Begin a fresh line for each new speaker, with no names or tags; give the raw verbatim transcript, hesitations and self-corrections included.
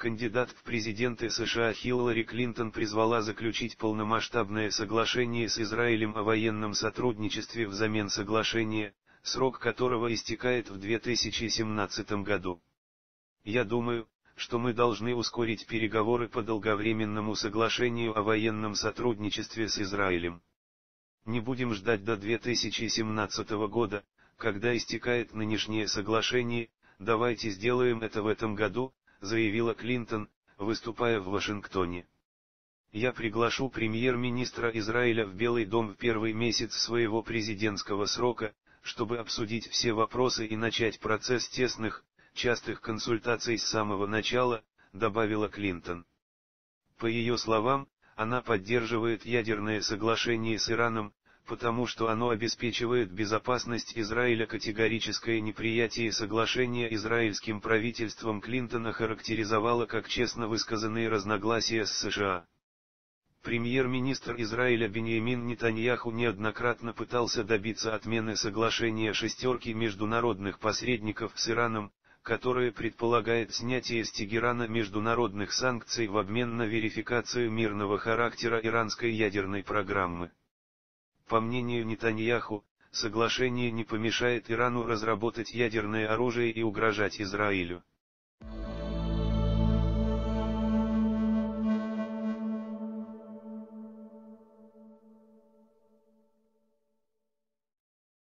Кандидат в президенты США Хиллари Клинтон призвала заключить полномасштабное соглашение с Израилем о военном сотрудничестве взамен соглашения, срок которого истекает в две тысячи семнадцатом году. Я думаю, что мы должны ускорить переговоры по долговременному соглашению о военном сотрудничестве с Израилем. Не будем ждать до две тысячи семнадцатого года, когда истекает нынешнее соглашение, давайте сделаем это в этом году, заявила Клинтон, выступая в Вашингтоне. Я приглашу премьер-министра Израиля в Белый дом в первый месяц своего президентского срока, чтобы обсудить все вопросы и начать процесс тесных, частых консультаций с самого начала, добавила Клинтон. По ее словам, она поддерживает ядерное соглашение с Ираном, потому что оно обеспечивает безопасность Израиля. Категорическое неприятие соглашения израильским правительством Клинтон охарактеризовала как честно высказанные разногласия с США. Премьер-министр Израиля Биньямин Нетаньяху неоднократно пытался добиться отмены соглашения шестерки международных посредников с Ираном, которое предполагает снятие с Тегерана международных санкций в обмен на верификацию мирного характера иранской ядерной программы. По мнению Нетаньяху, соглашение не помешает Ирану разработать ядерное оружие и угрожать Израилю.